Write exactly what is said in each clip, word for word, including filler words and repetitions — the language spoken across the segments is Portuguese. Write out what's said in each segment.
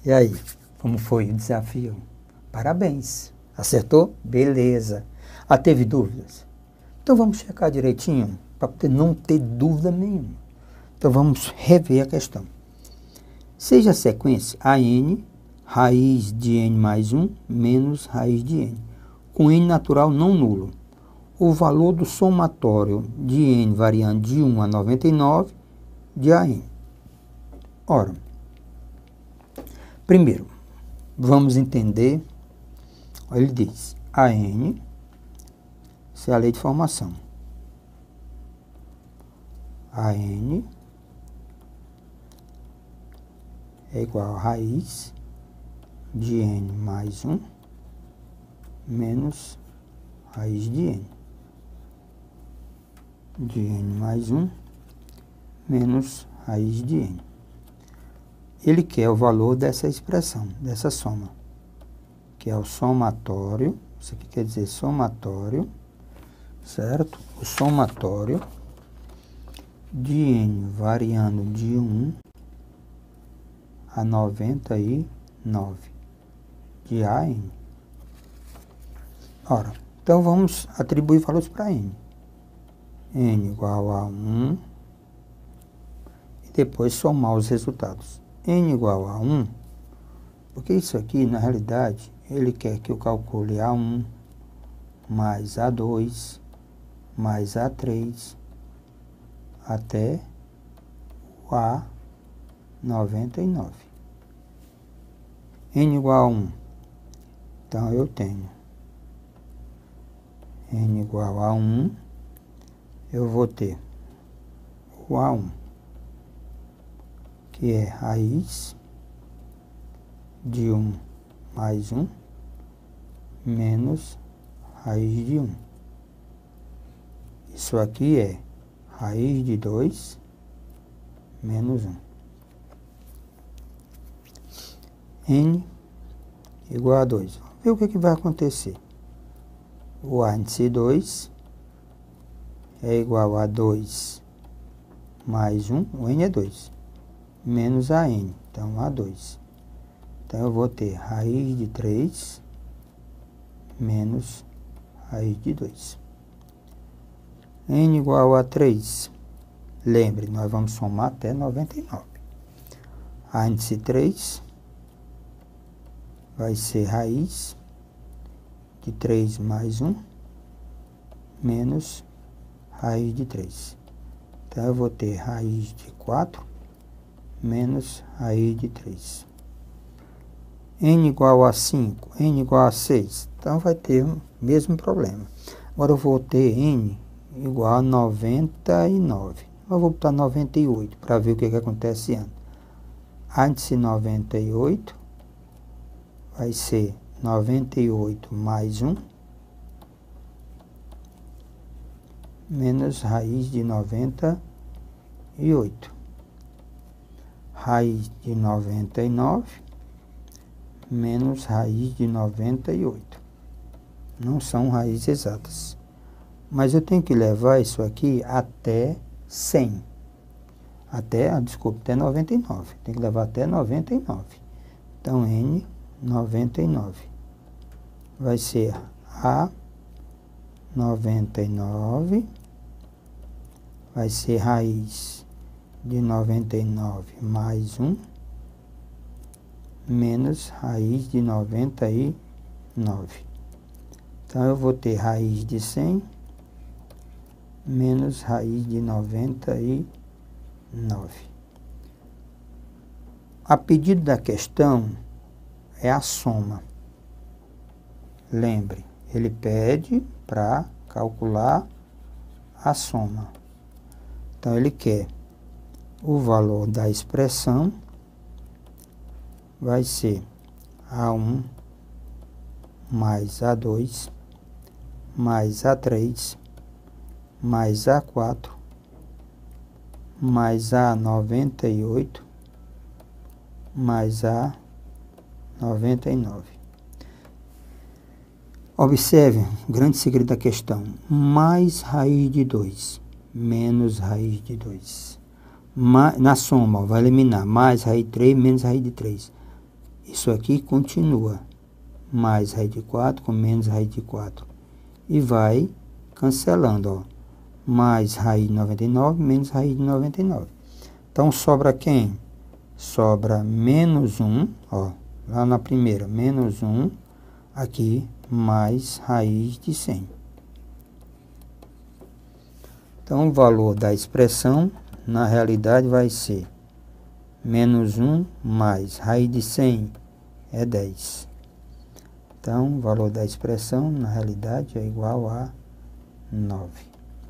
E aí, como foi o desafio? Parabéns. Acertou? Beleza. Ah, teve dúvidas? Então vamos checar direitinho, para poder não ter dúvida nenhuma. Então vamos rever a questão. Seja a sequência a n, raiz de n mais um, menos raiz de n, com n natural não nulo. O valor do somatório de n variando de um a noventa e nove de a n. Ora, primeiro, vamos entender, ele diz, a n, isso é a lei de formação. A n é igual a raiz de n mais um menos raiz de n. De n mais um menos raiz de n. Ele quer o valor dessa expressão, dessa soma, que é o somatório, isso aqui quer dizer somatório, certo? O somatório de n variando de um a noventa e nove de a n. Ora, então vamos atribuir valores para n. n igual a um e depois somar os resultados. N igual a um, porque isso aqui, na realidade, ele quer que eu calcule a um mais a dois mais a três até o a noventa e nove. N igual a um. Então, eu tenho n igual a um, eu vou ter o a um, que é raiz de um mais um menos raiz de um. Isso aqui é raiz de dois menos um. N igual a dois. Vamos ver o que, que vai acontecer. O a índice dois é igual a dois mais um, o n é dois, menos a n, então a dois. Então, eu vou ter raiz de três menos raiz de dois. N igual a três. Lembre, nós vamos somar até noventa e nove. A índice três vai ser raiz de três mais um menos raiz de três. Então, eu vou ter raiz de quatro menos raiz de três. N igual a cinco, n igual a seis. Então, vai ter o mesmo problema. Agora, eu vou ter n igual a noventa e nove. Eu vou botar noventa e oito para ver o que, que acontece antes. A índice noventa e oito vai ser noventa e oito mais um menos raiz de noventa e oito. Raiz de noventa e nove menos raiz de noventa e oito. Não são raízes exatas. Mas eu tenho que levar isso aqui até cem. Até, ah, desculpa, até noventa e nove. Tem que levar até noventa e nove. Então, n noventa e nove vai ser a noventa e nove, vai ser raiz de noventa e nove mais um, menos raiz de noventa e nove. Então, eu vou ter raiz de cem menos raiz de noventa e nove. A pedido da questão é a soma. Lembre, ele pede para calcular a soma. Então, ele quer o valor da expressão vai ser a um mais a dois mais a três mais a quatro mais a noventa e oito mais a noventa e nove. Observe o grande segredo da questão. Mais raiz de dois menos raiz de dois. Ma, na soma, ó, vai eliminar mais raiz de três menos raiz de três. isso aqui continua. Mais raiz de quatro com menos raiz de quatro. E vai cancelando, ó. Mais raiz de noventa e nove, menos raiz de noventa e nove. Então, sobra quem? Sobra menos um, ó. Lá na primeira, menos um. Aqui, mais raiz de cem. Então, o valor da expressão, na realidade, vai ser menos um mais raiz de cem é dez. Então, o valor da expressão, na realidade, é igual a nove.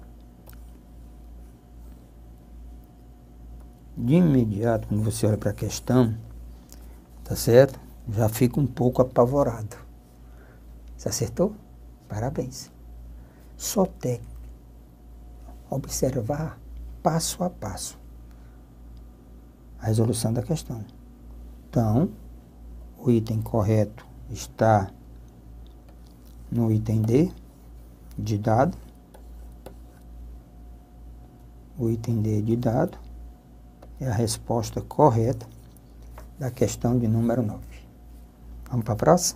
De imediato, quando você olha para a questão, tá certo? Já fica um pouco apavorado. Você acertou? Parabéns. Só tem observar passo a passo a resolução da questão. Então, o item correto está no item D, de dado. O item D de dado é a resposta correta da questão de número nove. Vamos para a próxima?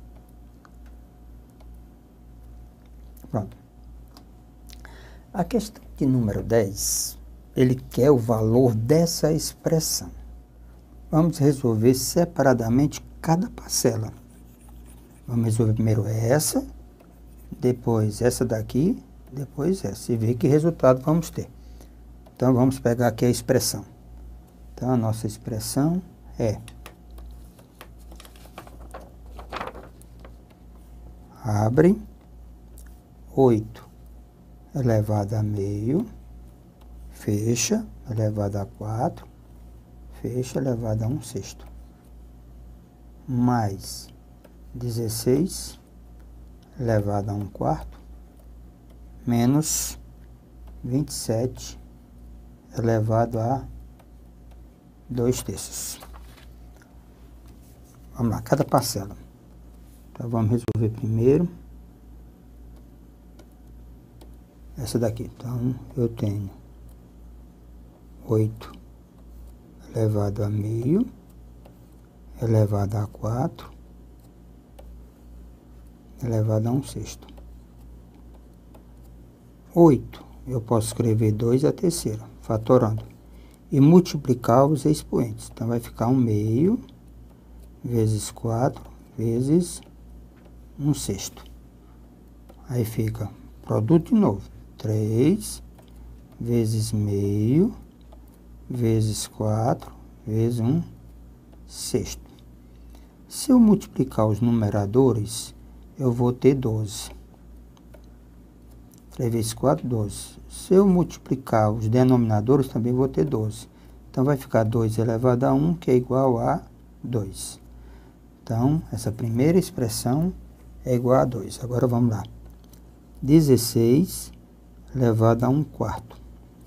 Pronto. A questão de número dez, ele quer o valor dessa expressão. Vamos resolver separadamente cada parcela. Vamos resolver primeiro essa, depois essa daqui, depois essa. E ver que resultado vamos ter. Então, vamos pegar aqui a expressão. Então, a nossa expressão é abre oito elevado a meio, fecha, elevado a quatro, fecha, elevado a um sexto, mais dezesseis elevado a um quarto, menos vinte e sete elevado a dois terços. Vamos lá, cada parcela. Então, vamos resolver primeiro essa daqui. Então, eu tenho oito elevado a meio, elevado a quatro, elevado a um sexto. oito, eu posso escrever dois a terceira, fatorando. E multiplicar os expoentes. Então, vai ficar um meio vezes quatro vezes um sexto. Aí fica produto de novo. três vezes meio vezes quatro vezes um sexto. Se eu multiplicar os numeradores, eu vou ter doze. três vezes quatro, doze. Se eu multiplicar os denominadores, também vou ter doze. Então, vai ficar dois elevado a um, que é igual a dois. Então, essa primeira expressão é igual a dois. Agora, vamos lá. dezesseis elevado a um quarto.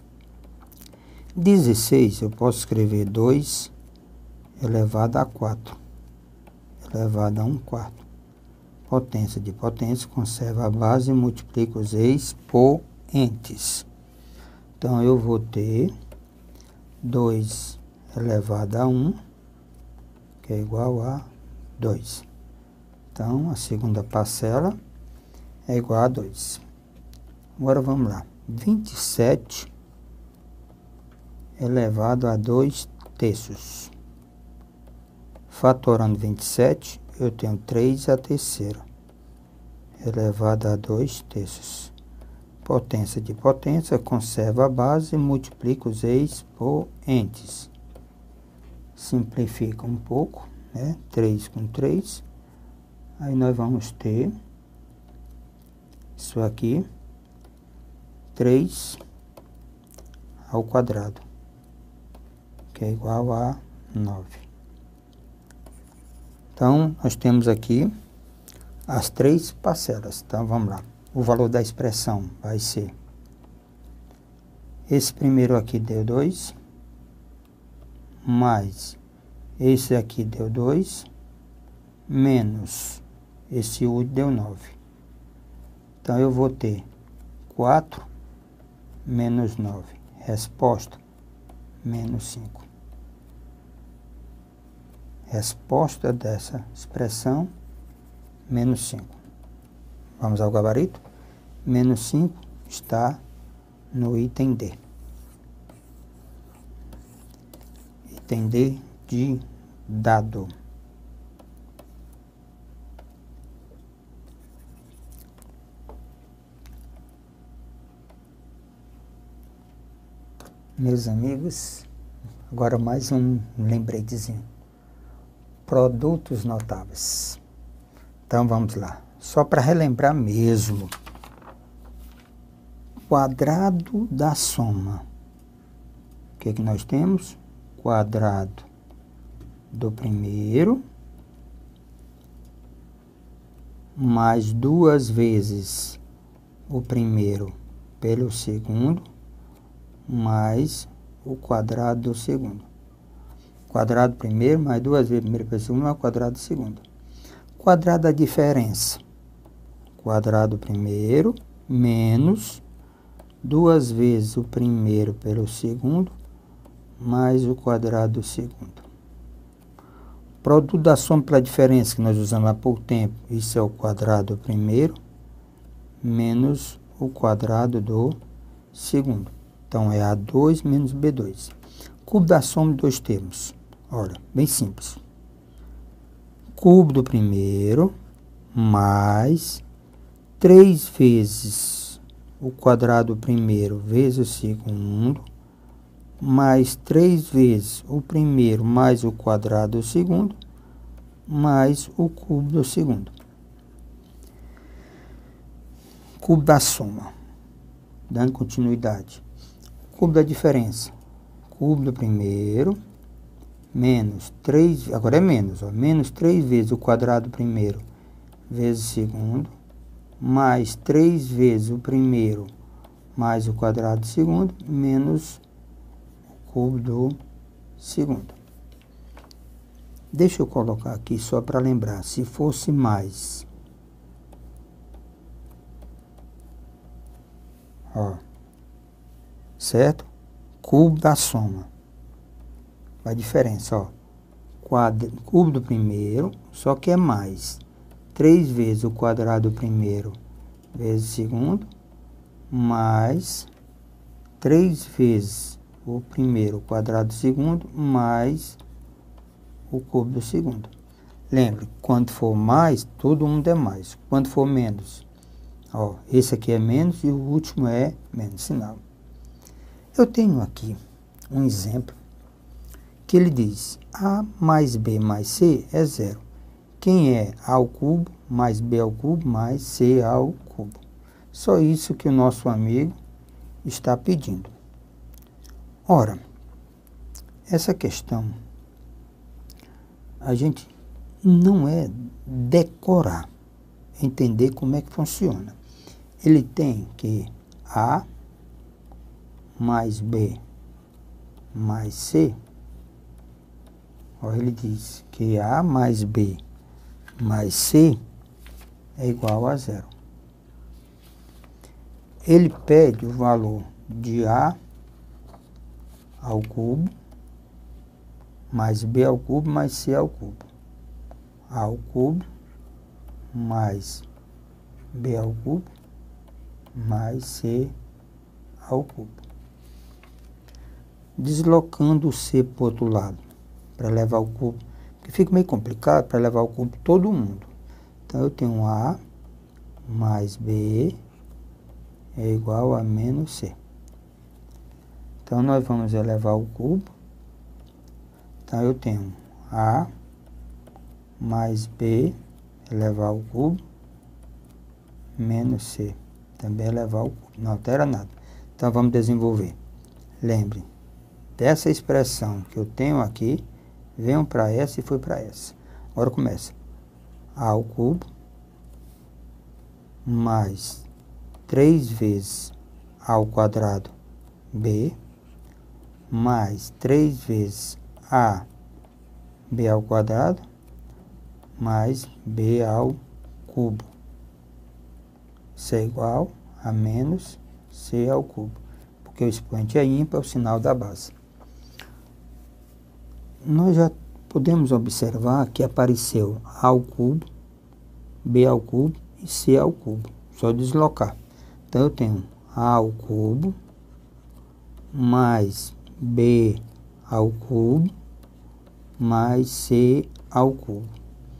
dezesseis, eu posso escrever dois elevado a quatro, elevado a um quarto. Potência de potência, conserva a base e multiplica os expoentes. Então, eu vou ter dois elevado a um, que é igual a dois. Então, a segunda parcela é igual a dois. Agora, vamos lá. vinte e sete elevado a dois terços. Fatorando vinte e sete, eu tenho três a terceira, elevado a dois terços. Potência de potência, conserva a base e multiplica os expoentes. Simplifica um pouco, né? três com três. Aí nós vamos ter isso aqui, três ao quadrado, que é igual a nove. Então, nós temos aqui as três parcelas. Então, vamos lá. O valor da expressão vai ser, esse primeiro aqui deu dois, mais esse aqui deu dois, menos esse último deu nove. Então, eu vou ter quatro menos nove. Resposta, menos cinco. Resposta dessa expressão, menos cinco. Vamos ao gabarito? Menos cinco está no item D. Item D de dado. Meus amigos, agora mais um lembretezinho. Produtos notáveis. Então vamos lá. Só para relembrar mesmo. Quadrado da soma. O que que nós temos? Quadrado do primeiro mais duas vezes o primeiro pelo segundo mais o quadrado do segundo. Quadrado primeiro mais duas vezes primeiro pelo segundo mais o quadrado do segundo. Quadrado da diferença. Quadrado primeiro menos duas vezes o primeiro pelo segundo mais o quadrado do segundo. Produto da soma pela diferença que nós usamos há pouco tempo. Isso é o quadrado do primeiro menos o quadrado do segundo. Então, é A dois menos B dois. Cubo da soma de dois termos. Olha, bem simples. Cubo do primeiro mais três vezes o quadrado do primeiro vezes o segundo, mais três vezes o primeiro mais o quadrado do segundo, mais o cubo do segundo. Cubo da soma. Dando continuidade. Cubo da diferença. Cubo do primeiro, menos três, agora é menos, ó, menos três vezes o quadrado do primeiro vezes o segundo, mais três vezes o primeiro mais o quadrado do segundo, menos o cubo do segundo. Deixa eu colocar aqui só para lembrar, se fosse mais, ó, certo? Cubo da soma. A diferença, ó. Quadro, cubo do primeiro, só que é mais. três vezes o quadrado do primeiro vezes o segundo, mais três vezes o primeiro quadrado do segundo, mais o cubo do segundo. Lembre, quando for mais, todo mundo é mais. Quando for menos, ó, esse aqui é menos e o último é menos sinal. Eu tenho aqui um exemplo que ele diz A mais B mais C é zero. Quem é A ao cubo mais B ao cubo mais C ao cubo. Só isso que o nosso amigo está pedindo. Ora, essa questão a gente não é decorar, entender como é que funciona. Ele tem que A mais B mais C, ó, ele diz que A mais B mais C é igual a zero. Ele pede o valor de A ao cubo mais B ao cubo mais C ao cubo. A ao cubo mais B ao cubo mais C ao cubo. Deslocando o C para o outro lado, para levar o cubo, porque fica meio complicado para levar o cubo todo mundo. Então, eu tenho A mais B é igual a menos C. Então, nós vamos elevar o cubo. Então, eu tenho A mais B elevar ao cubo menos C. Também elevar ao cubo. Não altera nada. Então, vamos desenvolver. Lembre, dessa expressão que eu tenho aqui, venham para essa e foi para essa. Agora começa. A ao cubo mais três vezes A ao quadrado B mais três vezes A B ao quadrado mais B ao cubo. Isso é igual a menos C ao cubo. Porque o expoente é ímpar, é o sinal da base. Nós já podemos observar que apareceu A ao cubo, B ao cubo e C ao cubo. Só deslocar. Então, eu tenho A ao cubo mais B ao cubo mais C ao cubo.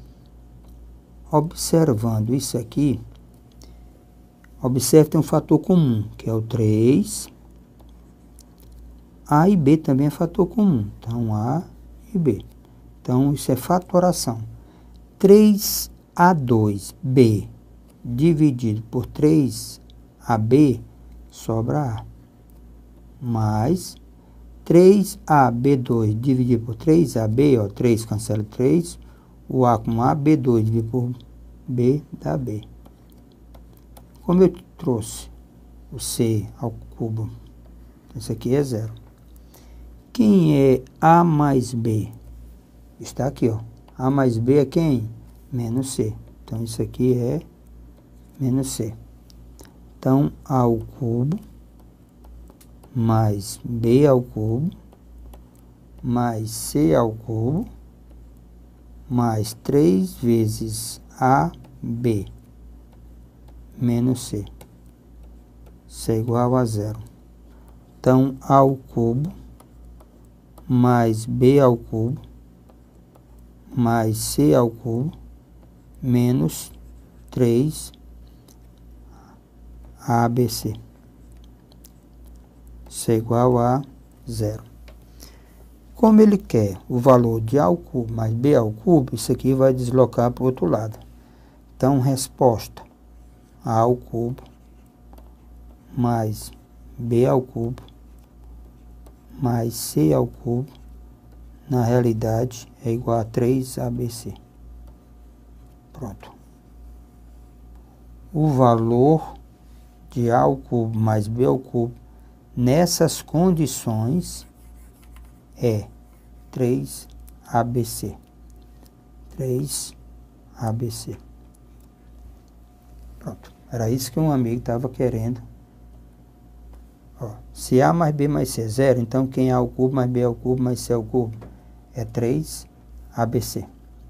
Observando isso aqui, observe que tem um fator comum, que é o três. A e B também é fator comum. Então, A e B. Então, isso é fatoração. três A dois B dividido por três A B sobra A. Mais três A B dois dividido por três A B, ó, três cancela três. O A com A, B dois dividido por B dá B. Como eu trouxe o C ao cubo, isso aqui é zero. Quem é A mais B? Está aqui, ó. A mais B é quem? Menos C. Então, isso aqui é menos C. Então, A ao cubo mais B ao cubo mais C ao cubo mais três vezes A B menos C. Isso é igual a zero. Então, A ao cubo mais B ao cubo mais C ao cubo menos três A B C. Isso é igual a zero. Como ele quer o valor de A ao cubo mais B ao cubo, isso aqui vai deslocar para o outro lado. Então, resposta: A ao cubo mais B ao cubo mais C ao cubo, na realidade, é igual a três A B C. Pronto. O valor de A ao cubo mais B ao cubo, nessas condições, é três A B C. três A B C. Pronto. Era isso que um amigo estava querendo. Ó, se A mais B mais C é zero, então quem é A ao cubo mais B ao cubo mais C ao cubo é três A B C.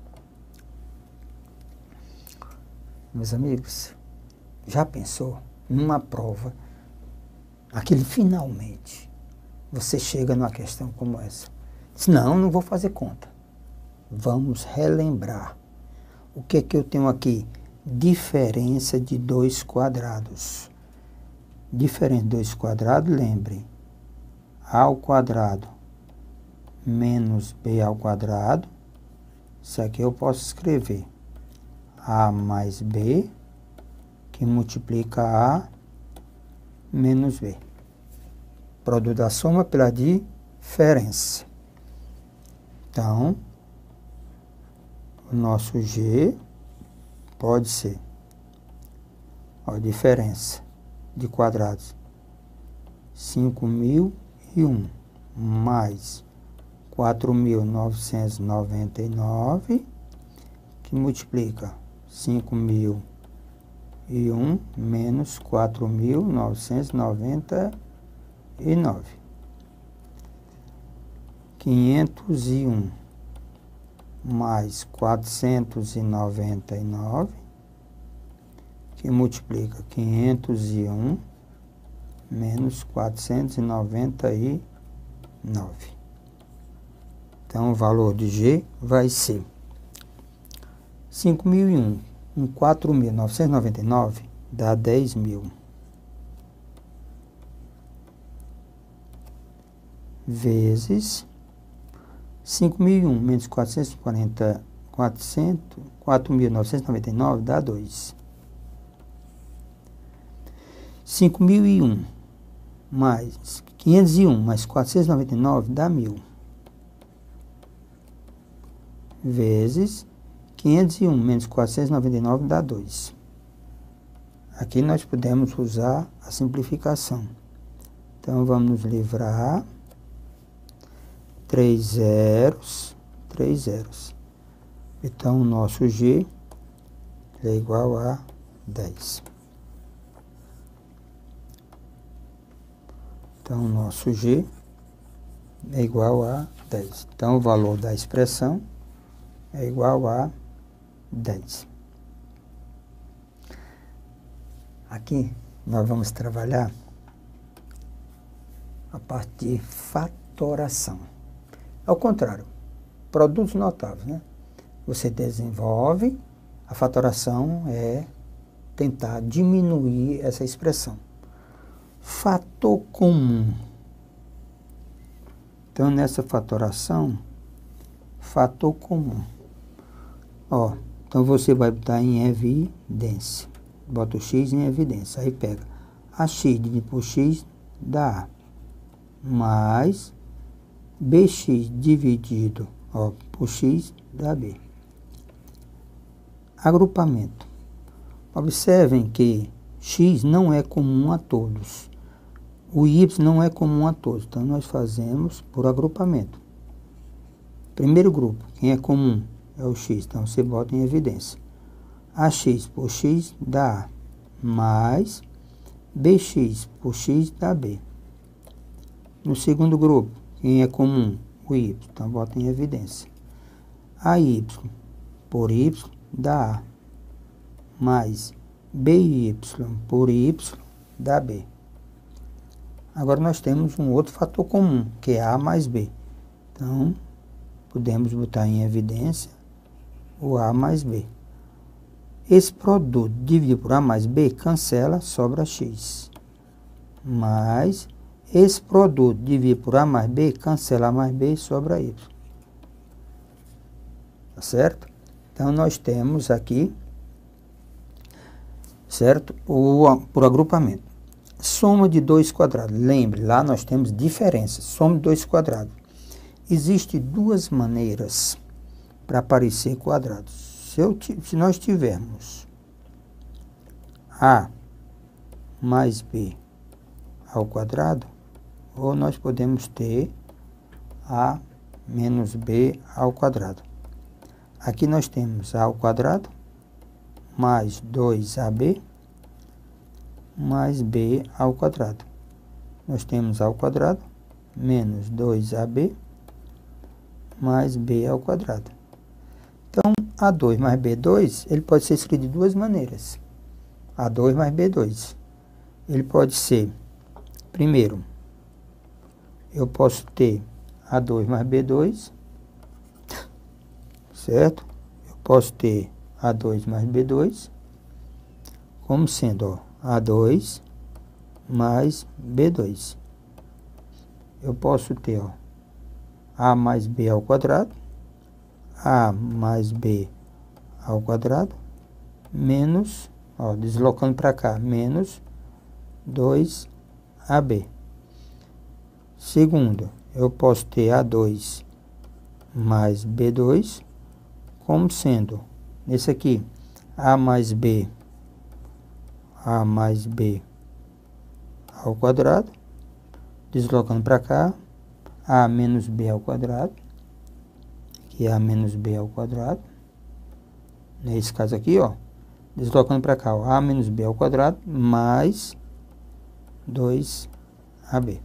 Meus amigos, já pensou numa prova, aquele finalmente, você chega numa questão como essa? Diz, não, não vou fazer conta. Vamos relembrar. O que é que eu tenho aqui? Diferença de dois quadrados. Diferença de dois quadrados, lembrem. A ao quadrado menos B ao quadrado. Isso aqui eu posso escrever. A mais B, que multiplica A menos B. Produto da soma pela diferença. Então, o nosso G pode ser, ó, diferença de quadrados, cinco mil e um mais quatro mil novecentos e noventa e nove, que multiplica cinco mil e um menos quatro mil novecentos e noventa e nove. quinhentos e um mais quatrocentos e noventa e nove, que multiplica quinhentos e um menos quatrocentos e noventa e nove. Então, o valor de G vai ser cinco mil e um com quatro mil novecentos e noventa e nove dá dez mil. Vezes cinco mil e um menos quatrocentos e quarenta, quatrocentos, quatro mil novecentos e noventa e nove dá dois. cinco mil e um mais quinhentos e um mais quatrocentos e noventa e nove dá mil. Vezes quinhentos e um menos quatrocentos e noventa e nove dá dois. Aqui nós podemos usar a simplificação. Então, vamos nos livrar. Três zeros, três zeros. Então, o nosso G é igual a dez. Então, o nosso G é igual a dez. Então, o valor da expressão é igual a dez. Aqui, nós vamos trabalhar a parte de fatoração. Ao contrário, produtos notáveis, né? Você desenvolve, a fatoração é tentar diminuir essa expressão. Fator comum. Então, nessa fatoração, fator comum. Ó, então você vai botar em evidência. Bota o x em evidência. Aí pega ax dividido por x dá A. Mais bx dividido, ó, por x dá B. Agrupamento. Observem que x não é comum a todos. O y não é comum a todos. Então, nós fazemos por agrupamento. Primeiro grupo, quem é comum é o x. Então, você bota em evidência. Ax por x dá A. Mais bx por x dá B. No segundo grupo, quem é comum? O y. Então, bota em evidência. Ay por y dá A. Mais by por y dá B. Agora, nós temos um outro fator comum, que é A mais B. Então, podemos botar em evidência o A mais B. Esse produto dividido por A mais B, cancela, sobra x. Mais esse produto dividido por A mais B, cancela A mais B, sobra y. Tá certo? Então, nós temos aqui, certo? O, por agrupamento. Soma de dois quadrados. Lembre, lá nós temos diferenças. Soma de dois quadrados. Existem duas maneiras para aparecer quadrados. Se, eu, se nós tivermos A mais B ao quadrado, ou nós podemos ter A menos B ao quadrado. Aqui nós temos A ao quadrado mais dois A B mais B ao quadrado. Nós temos A ao quadrado menos dois A B mais B ao quadrado. Então, A dois mais B dois, ele pode ser escrito de duas maneiras. A dois mais B dois. Ele pode ser, primeiro, eu posso ter A dois mais B dois, certo? Eu posso ter A dois mais B dois, como sendo, ó, A dois mais B dois. Eu posso ter, ó, A mais B ao quadrado, A mais B ao quadrado, menos, ó, deslocando para cá, menos dois A B. Segundo, eu posso ter A dois mais B dois, como sendo, nesse aqui, A mais B, A mais B ao quadrado, deslocando para cá, A menos B ao quadrado, que é A menos B ao quadrado, nesse caso aqui, ó, deslocando para cá, ó, A menos B ao quadrado, mais dois A B.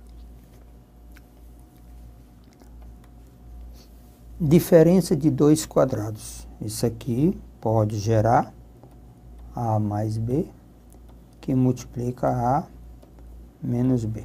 Diferença de dois quadrados. Isso aqui pode gerar A mais B, que multiplica A menos B.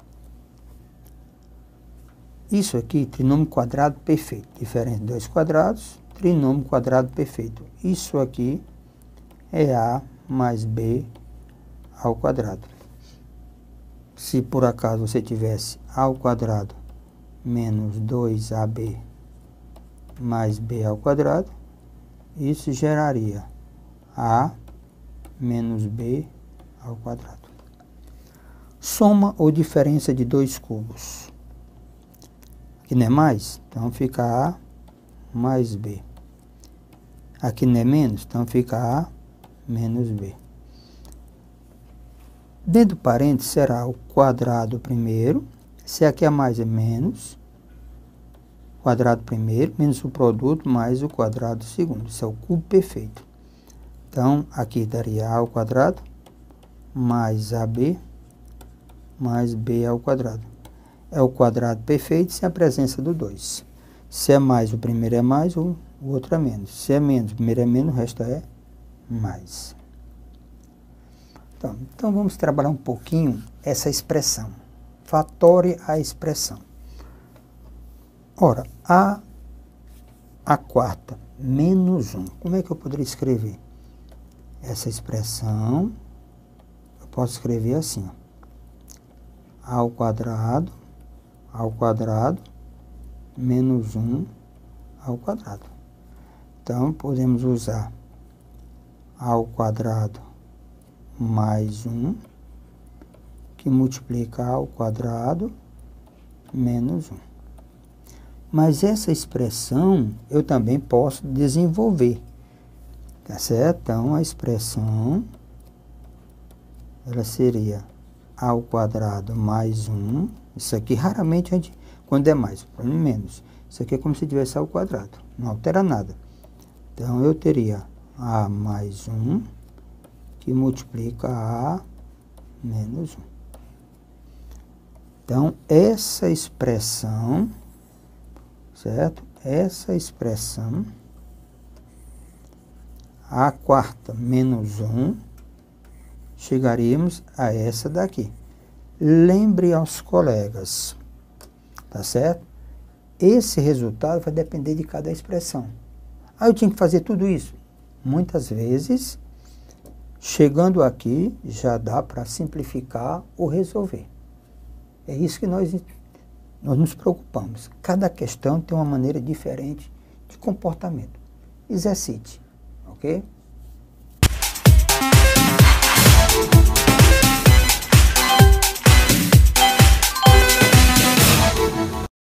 Isso aqui, trinômio quadrado perfeito. Diferença de dois quadrados, trinômio quadrado perfeito. Isso aqui é A mais B ao quadrado. Se por acaso você tivesse A ao quadrado menos dois A B mais B ao quadrado, isso geraria A menos B ao quadrado. Soma ou diferença de dois cubos. Aqui não é mais, então fica A mais B. Aqui não é menos, então fica A menos B. Dentro do parênteses será o quadrado primeiro, se aqui é mais é menos, quadrado primeiro, menos o produto, mais o quadrado segundo. Isso é o cubo perfeito. Então, aqui daria A ao quadrado, mais A B, mais B ao quadrado. é o quadrado perfeito sem a presença do dois. Se é mais, o primeiro é mais, o, o outro é menos. Se é menos, o primeiro é menos, o resto é mais. Então, então vamos trabalhar um pouquinho essa expressão. Fatore a expressão. Ora, a, a quarta menos um. Como é que eu poderia escrever essa expressão? Eu posso escrever assim, ó. A ao quadrado, ao quadrado, menos um ao quadrado. Então, podemos usar a ao quadrado mais um, que multiplica a ao quadrado menos um. Mas essa expressão eu também posso desenvolver, tá certo? Então, a expressão, ela seria a ao quadrado mais um. Isso aqui, raramente, a gente, quando é mais, quando é menos. Isso aqui é como se tivesse a ao quadrado, não altera nada. Então, eu teria a mais um, que multiplica a menos um. Então, essa expressão, certo? Essa expressão, a quarta menos um, chegaríamos a essa daqui. Lembre aos colegas, tá certo? Esse resultado vai depender de cada expressão. Ah, eu tinha que fazer tudo isso? Muitas vezes, chegando aqui, já dá para simplificar ou resolver. É isso que nós, nós nos preocupamos. Cada questão tem uma maneira diferente de comportamento. Exercite, ok?